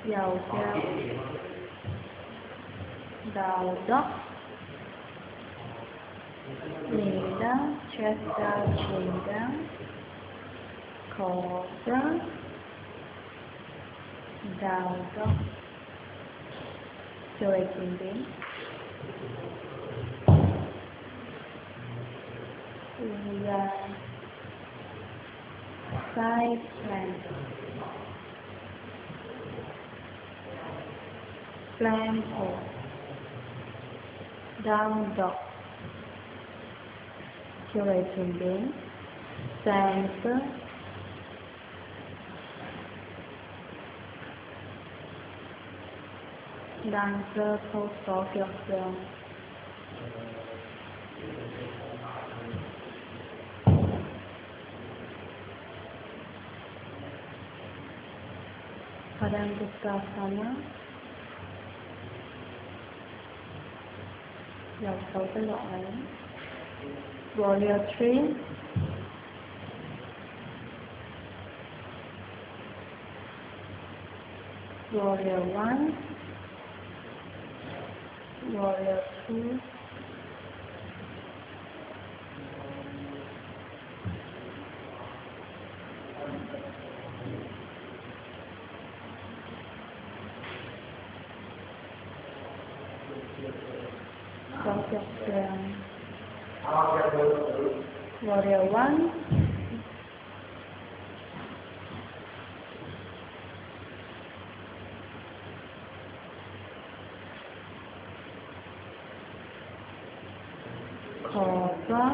dầu treo, đầu dog, Nida, Chester, Chinga, Cobra, đầu dog, rồi chuyển biến. Là side plant, plant hole, down dog, rồi chuyển biến. Center, dancer, post kiểu Padangusthasana, dầu xấu cái lỗ ấy. Warrior 3, Warrior 1, Warrior 2, Warrior 1, Cobra,